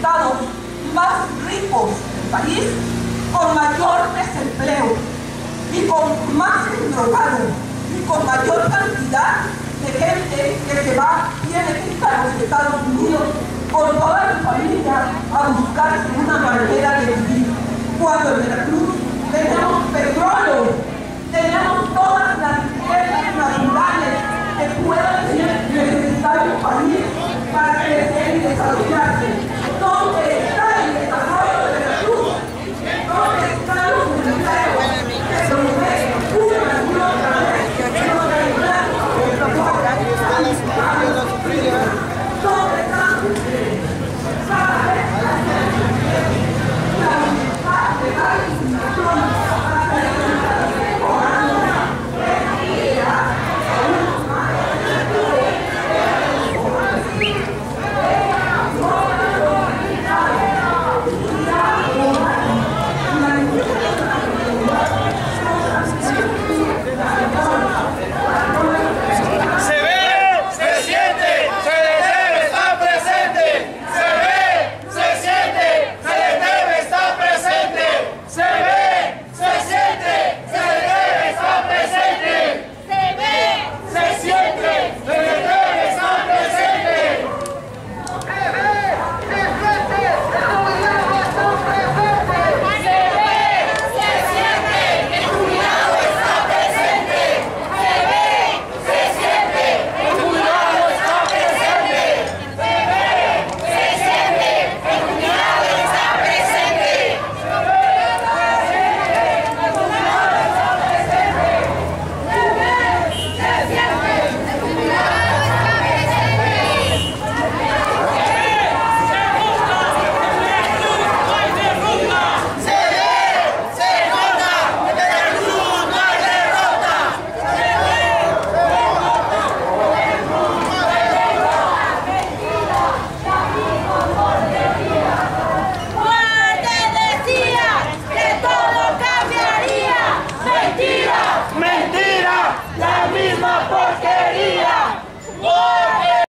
estados más ricos del país, con mayor desempleo y con más endrogados y con mayor cantidad de gente que se va, tiene que ir a los Estados Unidos con toda su familia a buscarse una manera de vivir. Cuando en Veracruz tenemos petróleo, tenemos todas las riquezas naturales que puedan necesitar el país para crecer y desarrollarse.